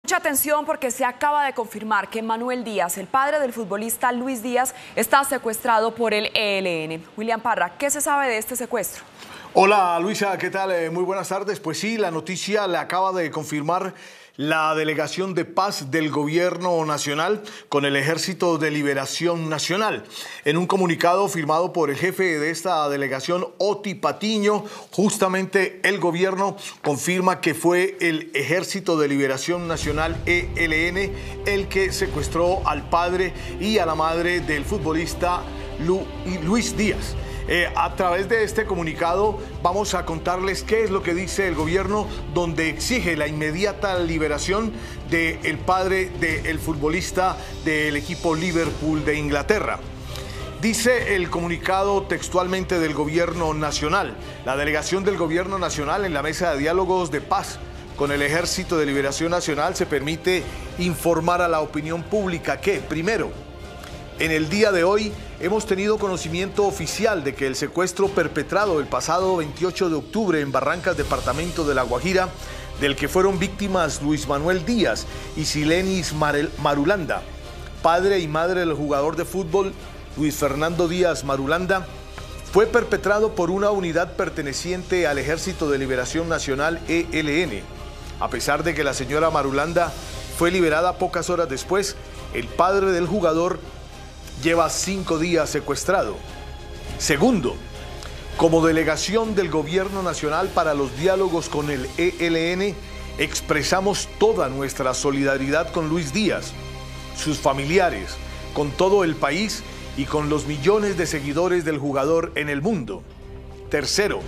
Mucha atención porque se acaba de confirmar que Manuel Díaz, el padre del futbolista Luis Díaz, está secuestrado por el ELN. William Parra, ¿qué se sabe de este secuestro? Hola Luisa, ¿qué tal? Muy buenas tardes. Pues sí, la noticia la acaba de confirmar la Delegación de Paz del Gobierno Nacional con el Ejército de Liberación Nacional. En un comunicado firmado por el jefe de esta delegación, Oti Patiño, justamente el gobierno confirma que fue el Ejército de Liberación Nacional, ELN, el que secuestró al padre y a la madre del futbolista Luis Díaz. A través de este comunicado vamos a contarles qué es lo que dice el gobierno, donde exige la inmediata liberación del padre del futbolista del equipo Liverpool de Inglaterra. Dice el comunicado textualmente del gobierno nacional: la delegación del gobierno nacional en la mesa de diálogos de paz con el Ejército de Liberación Nacional se permite informar a la opinión pública que, primero, en el día de hoy hemos tenido conocimiento oficial de que el secuestro perpetrado el pasado 28 de octubre en Barrancas, departamento de La Guajira, del que fueron víctimas Luis Manuel Díaz y Silenis Marulanda, padre y madre del jugador de fútbol Luis Fernando Díaz Marulanda, fue perpetrado por una unidad perteneciente al Ejército de Liberación Nacional, ELN. A pesar de que la señora Marulanda fue liberada pocas horas después, el padre del jugador lleva 5 días secuestrado. Segundo, como delegación del Gobierno Nacional para los diálogos con el ELN, expresamos toda nuestra solidaridad con Luis Díaz, sus familiares, con todo el país y con los millones de seguidores del jugador en el mundo. Tercero,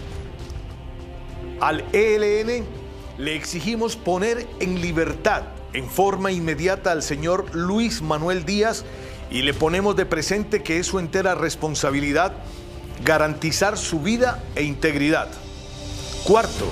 al ELN le exigimos poner en libertad en forma inmediata al señor Luis Manuel Díaz y le ponemos de presente que es su entera responsabilidad garantizar su vida e integridad. Cuarto,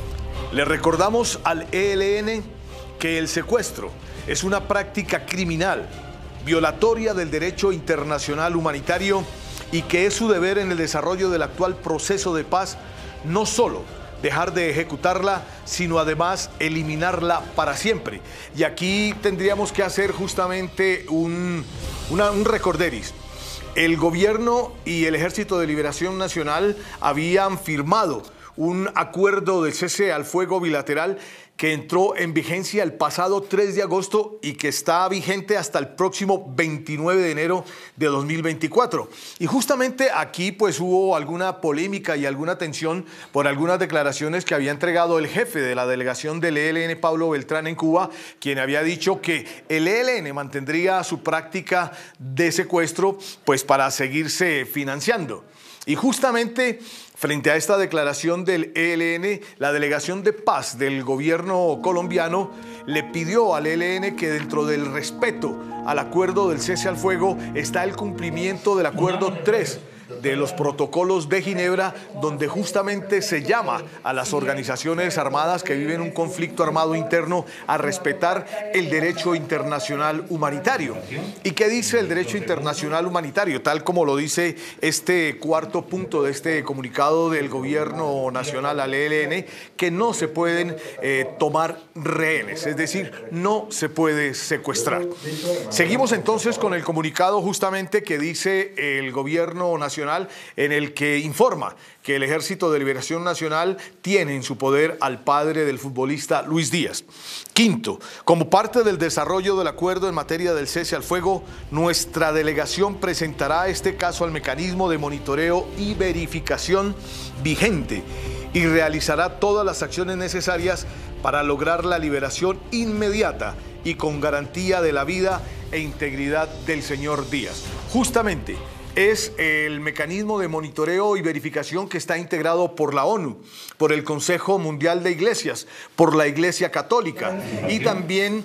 le recordamos al ELN que el secuestro es una práctica criminal, violatoria del derecho internacional humanitario y que es su deber en el desarrollo del actual proceso de paz no solo dejar de ejecutarla, sino además eliminarla para siempre. Y aquí tendríamos que hacer justamente un recorderis. El gobierno y el Ejército de Liberación Nacional habían firmado un acuerdo de cese al fuego bilateral que entró en vigencia el pasado 3 de agosto y que está vigente hasta el próximo 29 de enero de 2024. Y justamente aquí pues hubo alguna polémica y alguna tensión por algunas declaraciones que había entregado el jefe de la delegación del ELN, Pablo Beltrán, en Cuba, quien había dicho que el ELN mantendría su práctica de secuestro pues para seguirse financiando. Y justamente frente a esta declaración del ELN, la Delegación de Paz del gobierno colombiano le pidió al ELN que dentro del respeto al acuerdo del cese al fuego está el cumplimiento del acuerdo 3 de los protocolos de Ginebra, donde justamente se llama a las organizaciones armadas que viven un conflicto armado interno a respetar el derecho internacional humanitario. ¿Y qué dice el derecho internacional humanitario? Tal como lo dice este cuarto punto de este comunicado del gobierno nacional al ELN, que no se pueden tomar rehenes, es decir, no se puede secuestrar. Seguimos entonces con el comunicado justamente que dice el gobierno nacional, en el que informa que el Ejército de Liberación Nacional tiene en su poder al padre del futbolista Luis Díaz. Quinto, como parte del desarrollo del acuerdo en materia del cese al fuego, nuestra delegación presentará este caso al mecanismo de monitoreo y verificación vigente y realizará todas las acciones necesarias para lograr la liberación inmediata y con garantía de la vida e integridad del señor Díaz. Justamente es el mecanismo de monitoreo y verificación que está integrado por la ONU, por el Consejo Mundial de Iglesias, por la Iglesia Católica y también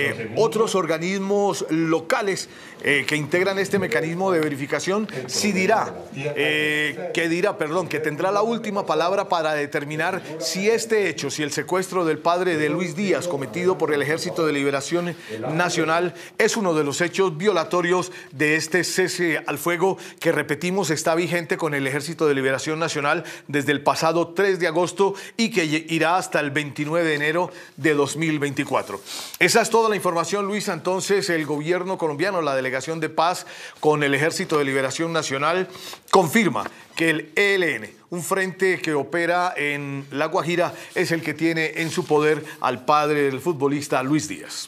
otros organismos locales que integran este mecanismo de verificación, que tendrá la última palabra para determinar si este hecho, si el secuestro del padre de Luis Díaz cometido por el Ejército de Liberación Nacional es uno de los hechos violatorios de este cese al fuego acuerdo que, repetimos, está vigente con el Ejército de Liberación Nacional desde el pasado 3 de agosto y que irá hasta el 29 de enero de 2024. Esa es toda la información, Luisa. Entonces, el gobierno colombiano, la Delegación de Paz con el Ejército de Liberación Nacional, confirma que el ELN, un frente que opera en La Guajira, es el que tiene en su poder al padre del futbolista Luis Díaz.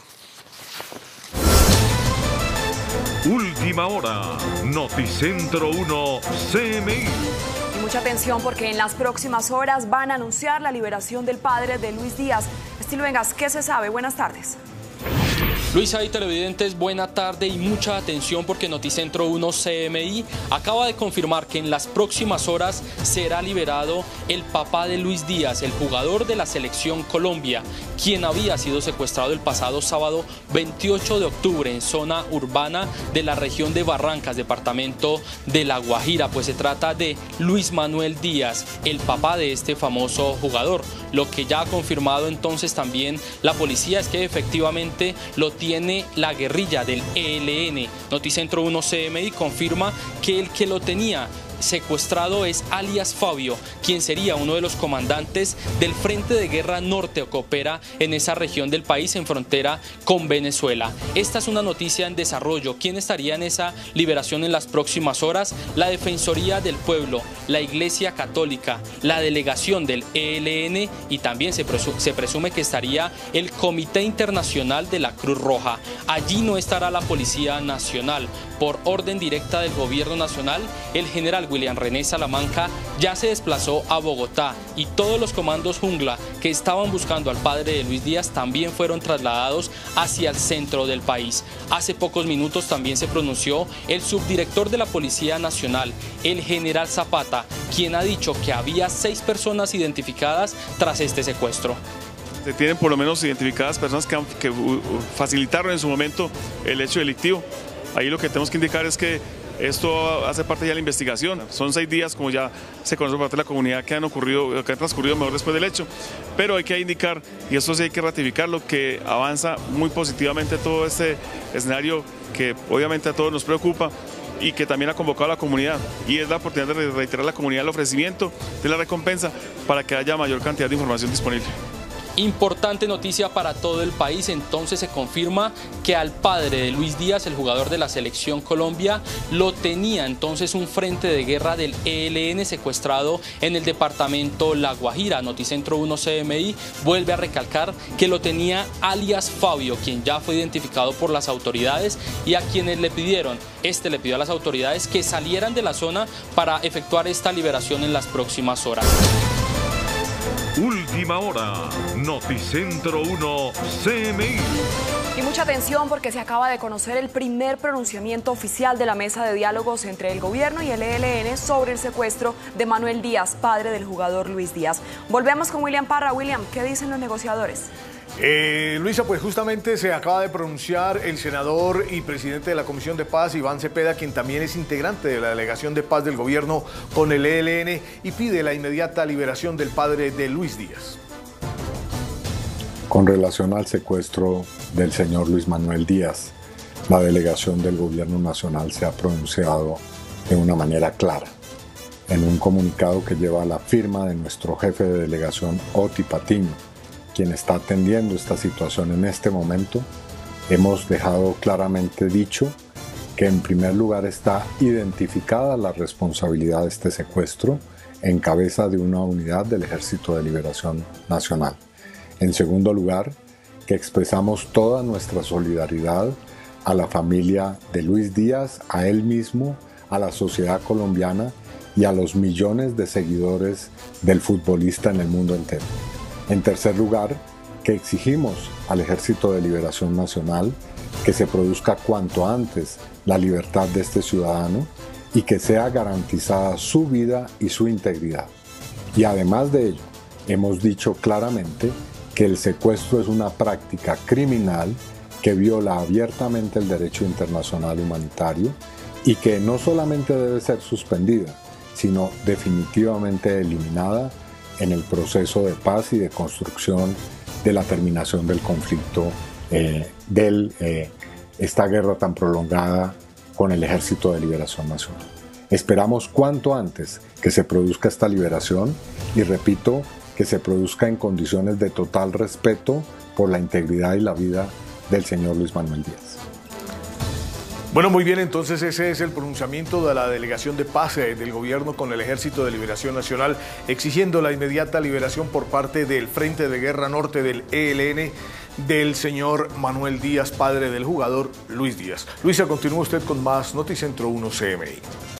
Última hora, Noticentro 1, CMI. Y mucha atención porque en las próximas horas van a anunciar la liberación del padre de Luis Díaz. Estilo Vengas, ¿qué se sabe? Buenas tardes. Luisa y televidentes, buena tarde y mucha atención porque Noticentro 1 CMI acaba de confirmar que en las próximas horas será liberado el papá de Luis Díaz, el jugador de la Selección Colombia, quien había sido secuestrado el pasado sábado 28 de octubre en zona urbana de la región de Barrancas, departamento de La Guajira. Pues se trata de Luis Manuel Díaz, el papá de este famoso jugador. Lo que ya ha confirmado entonces también la policía es que efectivamente lo tiene la guerrilla del ELN. Noticentro 1 CMI confirma que el que lo tenía secuestrado es alias Fabio, quien sería uno de los comandantes del Frente de Guerra Norte que opera en esa región del país en frontera con Venezuela. Esta es una noticia en desarrollo. ¿Quién estaría en esa liberación en las próximas horas? La Defensoría del Pueblo, la Iglesia Católica, la delegación del ELN y también se presume que estaría el Comité Internacional de la Cruz Roja. Allí no estará la Policía Nacional. Por orden directa del Gobierno Nacional, el general William René Salamanca ya se desplazó a Bogotá y todos los comandos Jungla que estaban buscando al padre de Luis Díaz también fueron trasladados hacia el centro del país. Hace pocos minutos también se pronunció el subdirector de la Policía Nacional, el general Zapata, quien ha dicho que había 6 personas identificadas tras este secuestro. Se tienen por lo menos identificadas personas que facilitaron en su momento el hecho delictivo. Ahí lo que tenemos que indicar es que esto hace parte ya de la investigación. Son 6 días, como ya se conoce por parte de la comunidad, que han transcurrido mejor después del hecho. Pero hay que indicar, y esto sí hay que ratificarlo, que avanza muy positivamente todo este escenario que obviamente a todos nos preocupa y que también ha convocado a la comunidad. Y es la oportunidad de reiterar a la comunidad el ofrecimiento de la recompensa para que haya mayor cantidad de información disponible. Importante noticia para todo el país. Entonces se confirma que al padre de Luis Díaz, el jugador de la Selección Colombia, lo tenía entonces un frente de guerra del ELN secuestrado en el departamento La Guajira. Noticentro 1 CMI vuelve a recalcar que lo tenía alias Fabio, quien ya fue identificado por las autoridades y a quienes le pidió a las autoridades que salieran de la zona para efectuar esta liberación en las próximas horas. Última hora, Noticentro 1, CMI. Y mucha atención porque se acaba de conocer el primer pronunciamiento oficial de la mesa de diálogos entre el gobierno y el ELN sobre el secuestro de Manuel Díaz, padre del jugador Luis Díaz. Volvemos con William Parra. William, ¿qué dicen los negociadores? Luisa, pues justamente se acaba de pronunciar el senador y presidente de la Comisión de Paz, Iván Cepeda, quien también es integrante de la Delegación de Paz del gobierno con el ELN, y pide la inmediata liberación del padre de Luis Díaz. Con relación al secuestro del señor Luis Manuel Díaz, la delegación del gobierno nacional se ha pronunciado de una manera clara. En un comunicado que lleva la firma de nuestro jefe de delegación, Oti Patiño, quien está atendiendo esta situación en este momento, hemos dejado claramente dicho que en primer lugar está identificada la responsabilidad de este secuestro en cabeza de una unidad del Ejército de Liberación Nacional. En segundo lugar, que expresamos toda nuestra solidaridad a la familia de Luis Díaz, a él mismo, a la sociedad colombiana y a los millones de seguidores del futbolista en el mundo entero. En tercer lugar, que exigimos al Ejército de Liberación Nacional que se produzca cuanto antes la libertad de este ciudadano y que sea garantizada su vida y su integridad. Y además de ello, hemos dicho claramente que el secuestro es una práctica criminal que viola abiertamente el derecho internacional humanitario y que no solamente debe ser suspendida, sino definitivamente eliminada en el proceso de paz y de construcción de la terminación del conflicto, esta guerra tan prolongada con el Ejército de Liberación Nacional. Esperamos cuanto antes que se produzca esta liberación y repito, que se produzca en condiciones de total respeto por la integridad y la vida del señor Luis Manuel Díaz. Bueno, muy bien, entonces ese es el pronunciamiento de la Delegación de Paz del Gobierno con el Ejército de Liberación Nacional, exigiendo la inmediata liberación por parte del Frente de Guerra Norte del ELN del señor Manuel Díaz, padre del jugador Luis Díaz. Luisa, continúa usted con más Noticentro 1 CMI.